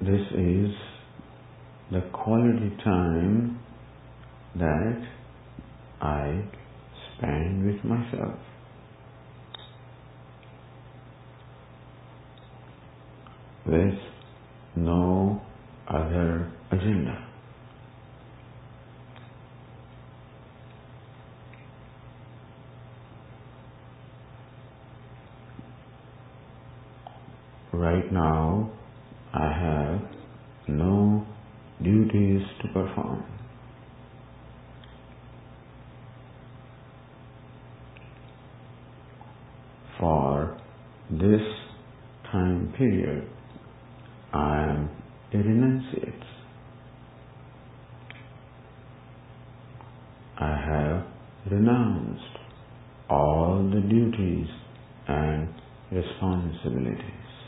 this is the quality time that I spend with myself. With no other agenda. Right now, I have no duties to perform. For this time period, I am a renunciate. I have renounced all the duties and responsibilities.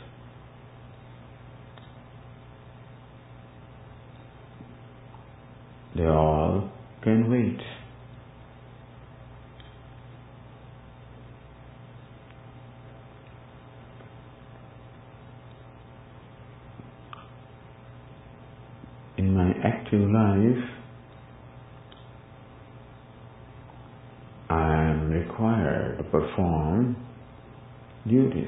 They all can wait. In my active life, I am required to perform duties.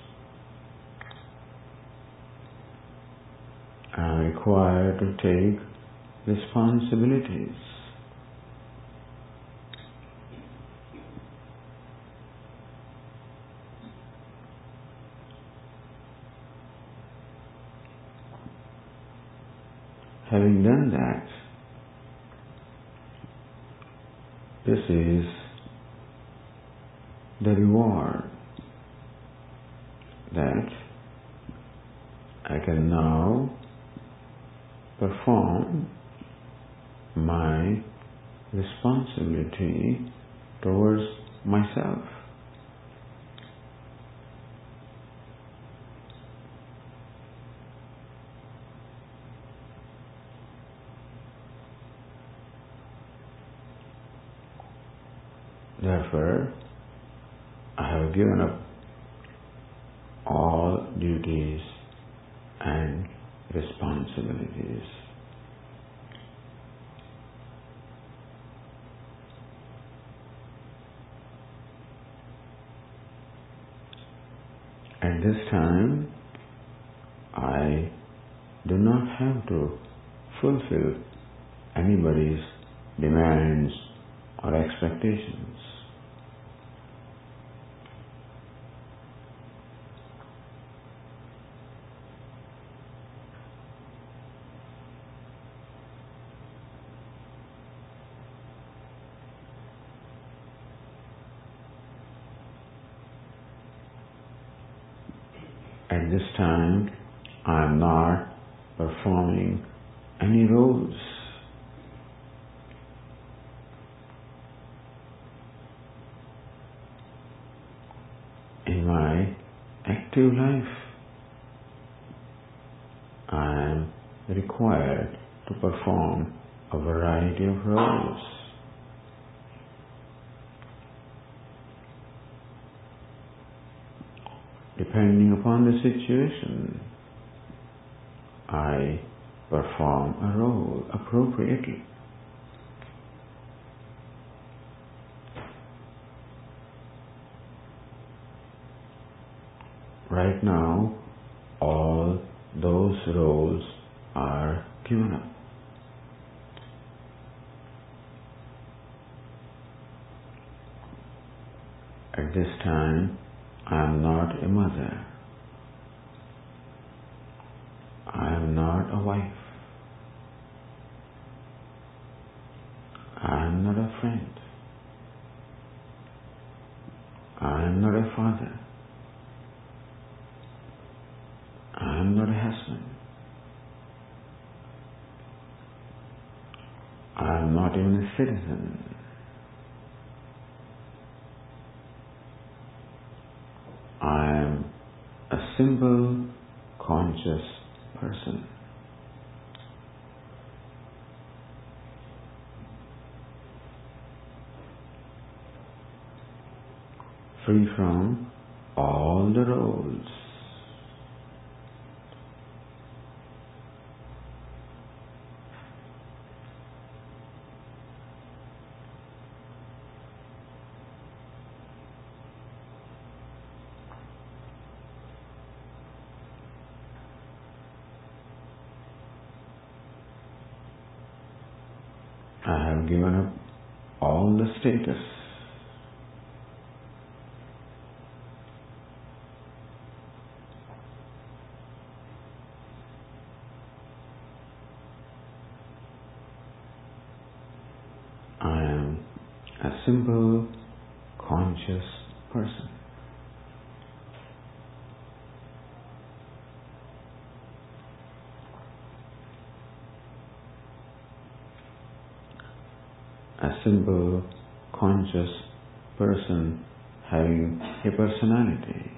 I am required to take responsibilities. Having done that, this is the reward that I can now perform my responsibility towards myself. Therefore, I have given up all duties and responsibilities. At this time, I do not have to fulfill anybody's demands or expectations. At this time, I am not performing any roles. In my active life, I am required to perform a variety of roles. Depending upon the situation, I perform a role appropriately. Right now, all those roles are given up. At this time, I am not a mother. I am not a wife. I am not a friend. I am not a father. I am not a husband. I am not even a citizen. I am a simple, conscious person. Free from all the roles. I have given up all the status. I am a simple, conscious person. A simple, conscious person having a personality.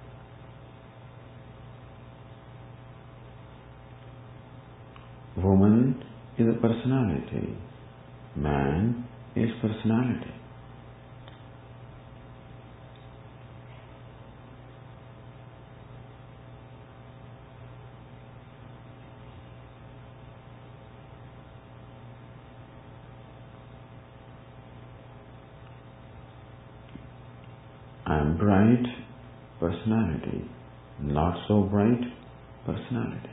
Woman is a personality. Man is personality. I am bright personality, not so bright personality.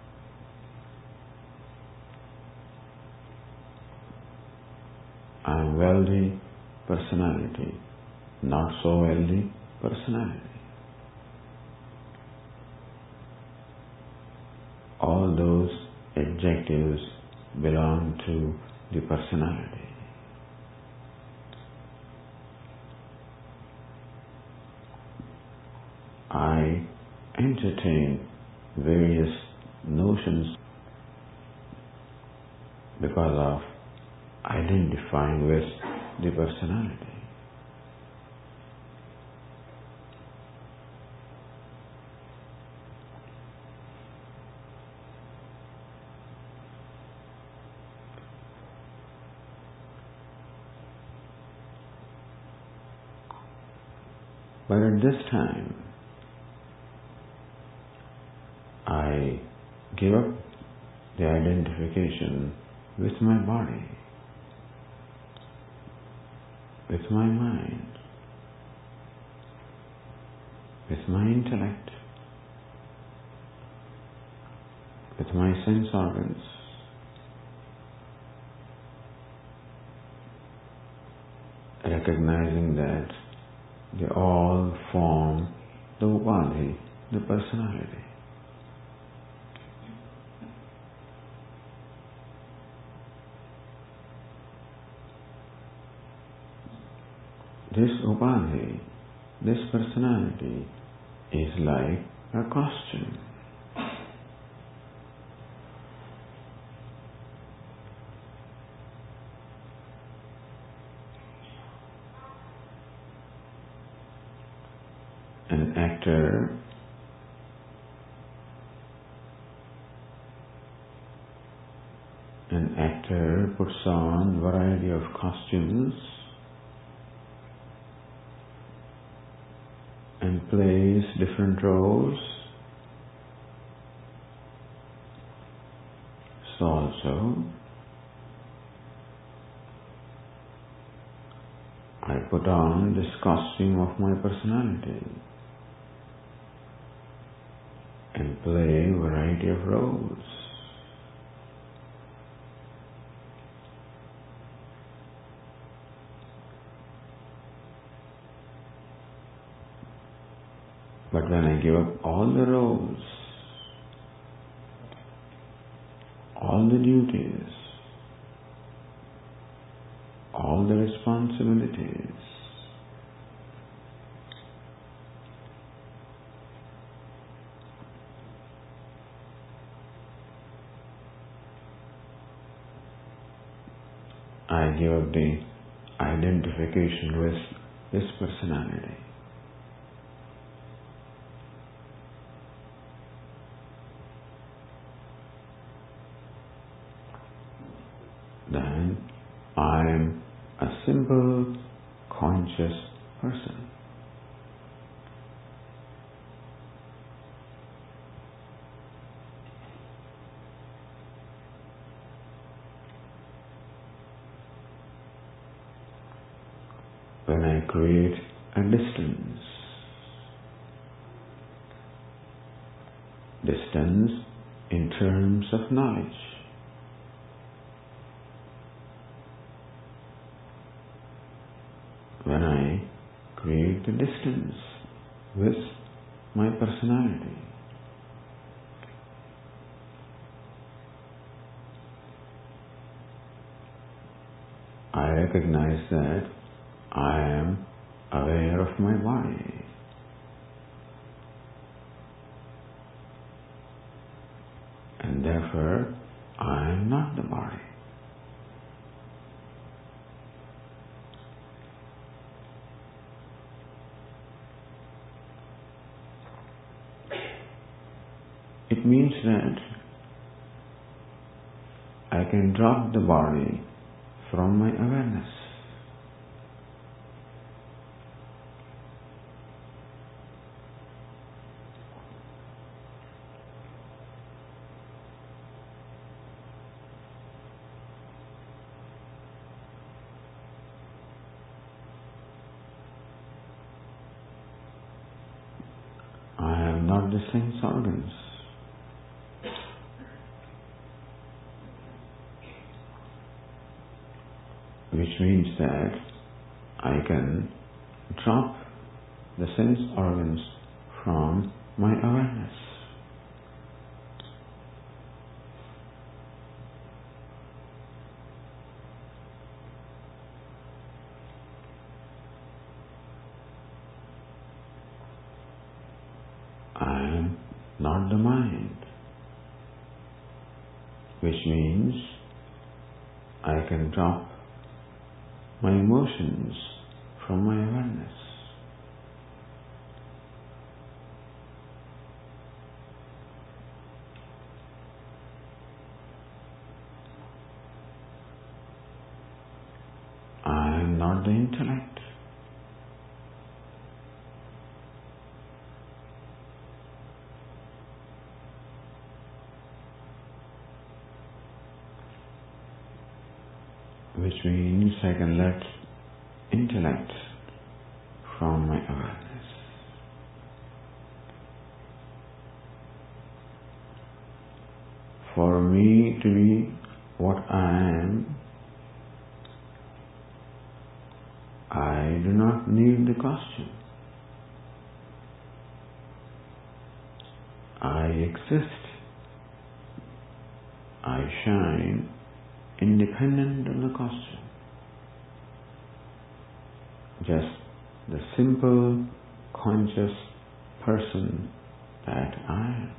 I am wealthy personality, not so wealthy personality. All those adjectives belong to the personality. I entertain various notions because of identifying with the personality. But at this time, I give up the identification with my body, with my mind, with my intellect, with my sense organs, recognizing that they all form the upadhi, the personality. This upadhi, this personality is like a costume. An actor puts on variety of costumes and plays different roles. So also, I put on this costume of my personality and play variety of roles. But when I give up all the roles, all the duties, all the responsibilities, I give up the identification with this personality. Then I am a simple, conscious person. When I create a distance in terms of knowledge, when I create the distance with my personality. I recognize that I am aware of my body. And therefore, I am not the body. It means that I can drop the body from my awareness. I am not the sense organs. Which means that I can drop the sense organs from my awareness. I am not the mind, which means I can drop my emotions from my awareness. I am not the intellect. Which means I can let intellect from my awareness. For me to be what I am, I do not need the costume. I exist. I shine independent of the costume. Just the simple, conscious person that I am.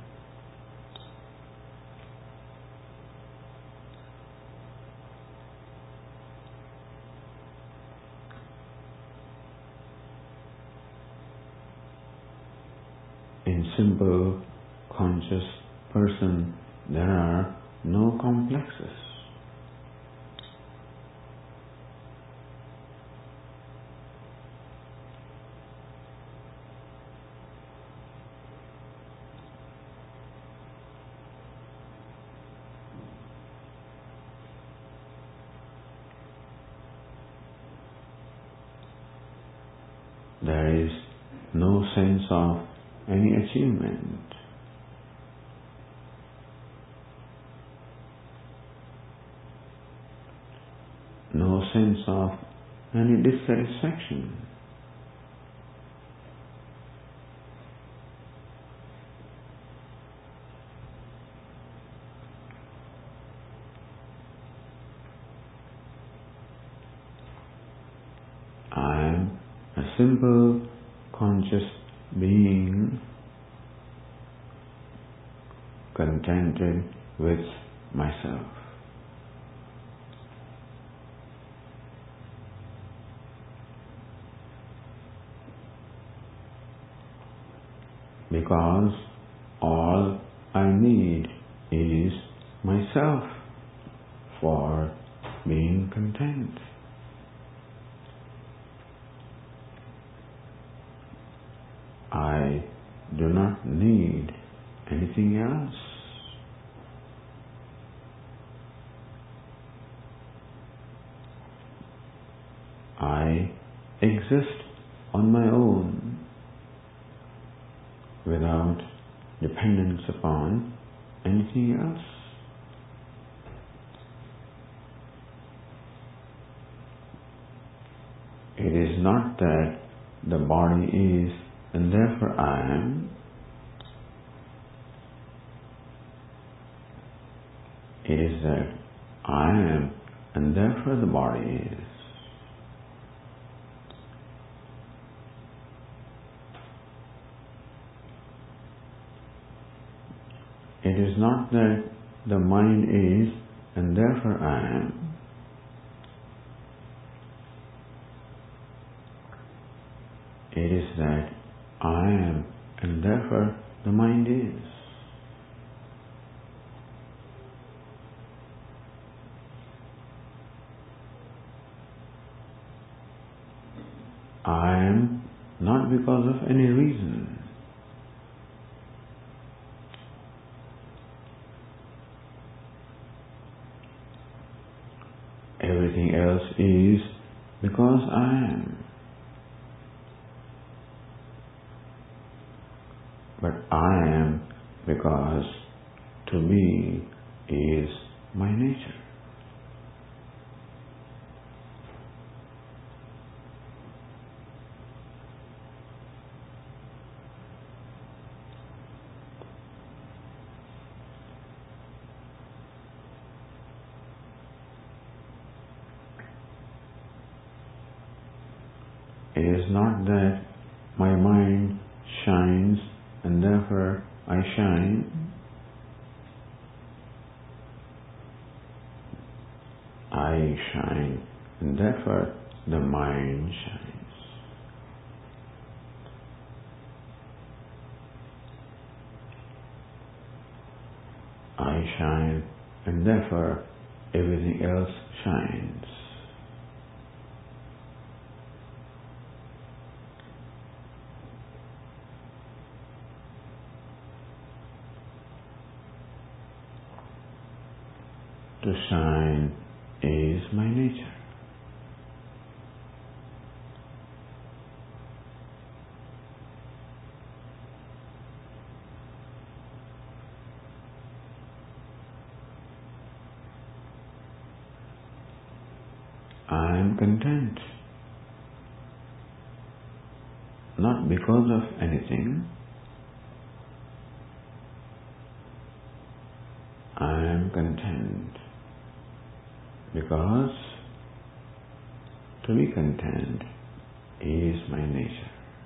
In simple, conscious person, there are no complexes. There is no sense of any achievement. No sense of any dissatisfaction. I am a simple, conscious being contented with myself. Because all I need is myself for being content. I do not need anything else. I exist on my own without dependence upon anything else. It is not that the body is and therefore I am. It is that I am and therefore the body is. It is not that the mind is and therefore I am. It is that I am and therefore the mind is. I am not because of any reason. Everything else is because I am. But I am because to be is my nature. It is not that my mind shines and therefore I shine. I shine and therefore the mind shines. I shine and therefore everything else shines. To shine is my nature. I am content, not because of anything. I am content because to be content is my nature.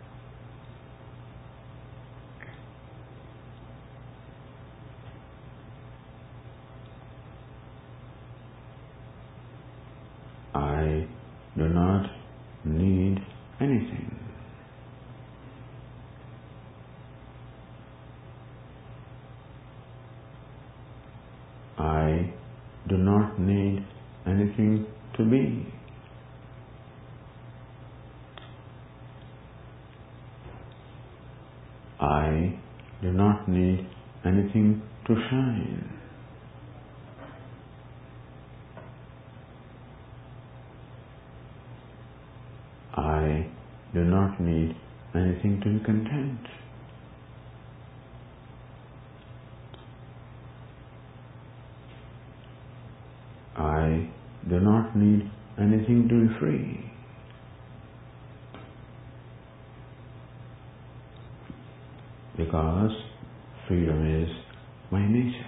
I do not need anything. I do not need anything to be. I do not need anything to shine. I do not need anything to be content. I do not need anything to be free. Because freedom is my nature.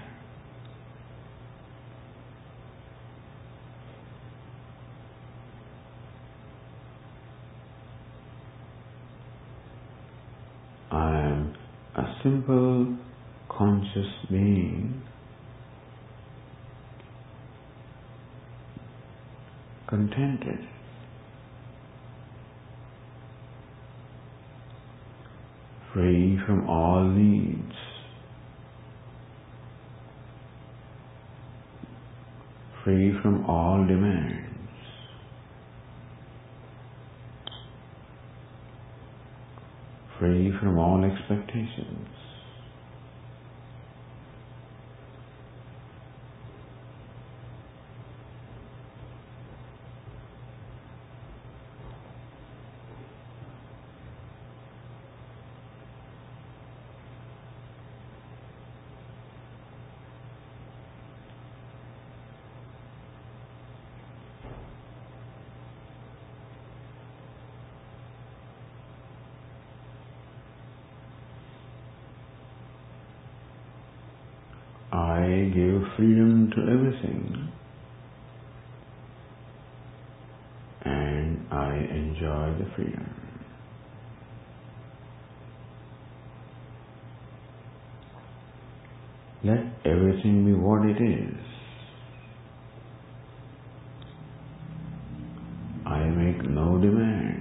I am a simple, conscious being, contented. Free from all needs. Free from all demands. Free from all expectations. I give freedom to everything, and I enjoy the freedom. Let everything be what it is. I make no demands.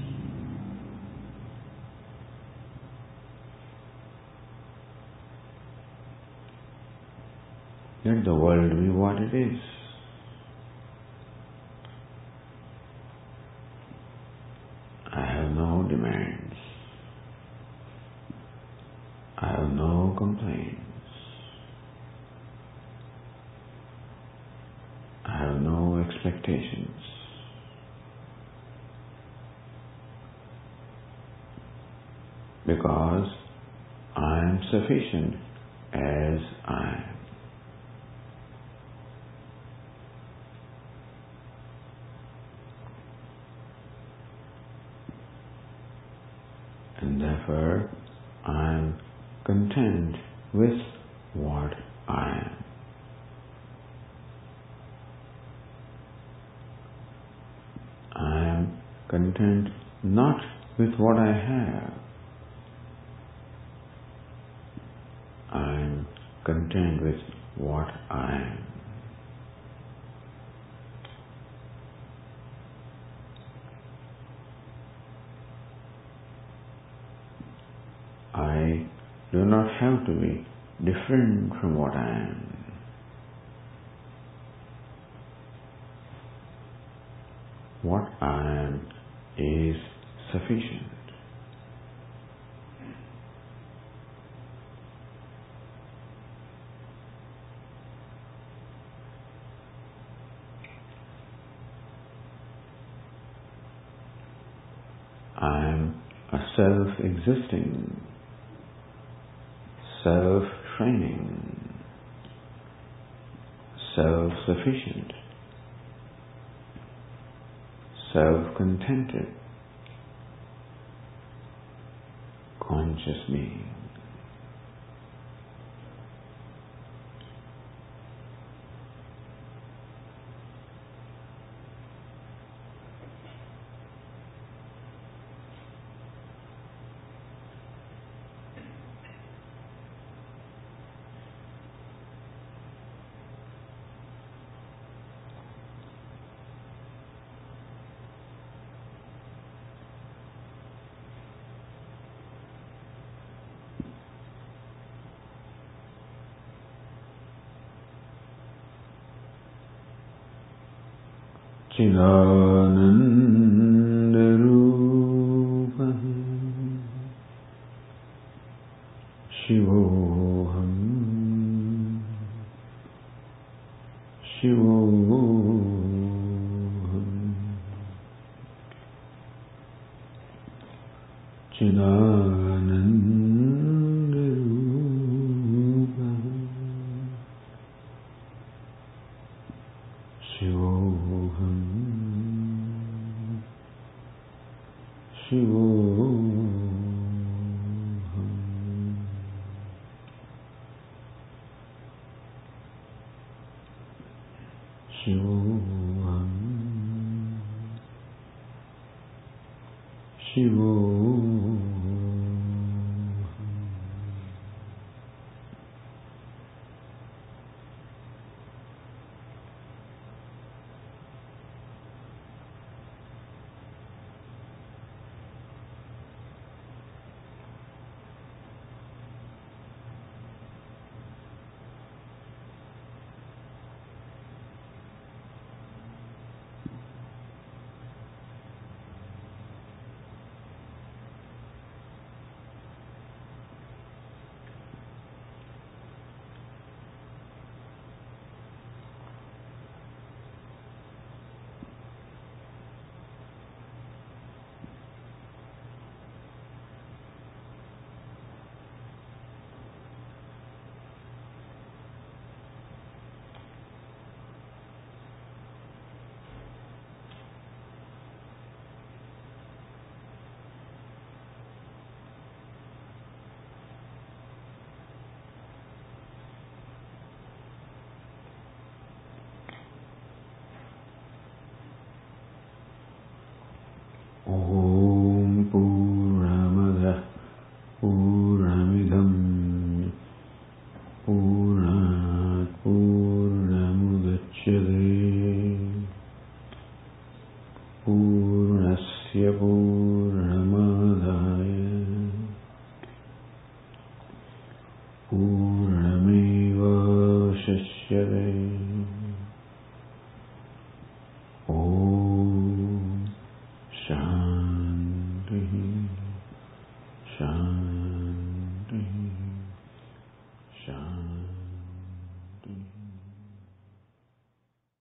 Let the world be what it is. I have no demands. I have no complaints. I have no expectations. Because I am sufficient as I am. And therefore I am content with what I am. I am content not with what I have. I am content with what I am. I do not have to be different from what I am. What I am is sufficient. I am a self-existing, self-training, self-sufficient, self-contented, conscious being. Chidanandarupa Shivoham Shivoham Chidanandarupa Shivoham Shivoham Shivoham Shivoham. shine.